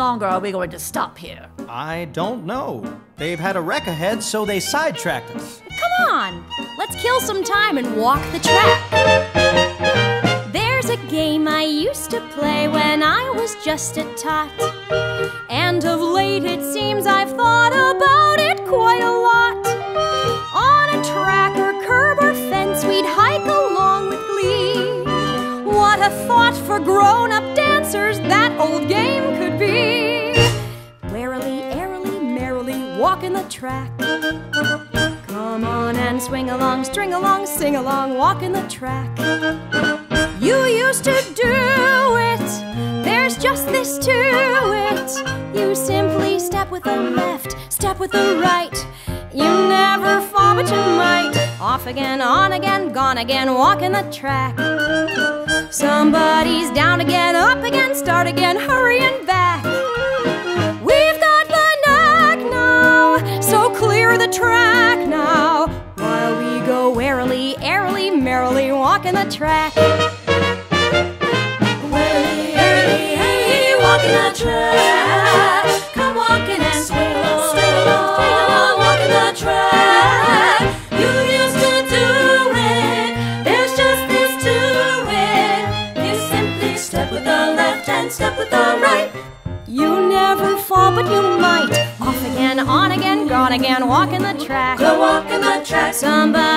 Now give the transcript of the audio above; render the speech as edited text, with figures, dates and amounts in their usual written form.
longer are we going to stop here? I don't know. They've had a wreck ahead, so they sidetracked us. Come on, let's kill some time and walk the track. There's a game I used to play when I was just a tot, and of late it seems I've thought about it quite a lot. On a track or curb or fence we'd hike along with glee. What a thought for grown-up dancers that old game could be. Warily, airily, merrily, walking the track. Come on and swing along, string along, sing along, walking the track. You used to do it, there's just this to it. You simply step with the left, step with the right. You never fall but you might. Off again, on again, gone again, walking the track. Somebody's down again, up again, start again, hurrying back. We've got the knack now, so clear the track now, while we go warily, airily, merrily, walking the track. Warily, airily, hey, walking the track. Come walking and swing along, walking the track. You used to do it, there's just this to it. You simply step with the left and step with the right. You never fall but you might. Off again, on again, gone again, walking the track. Go walking the track. Somebody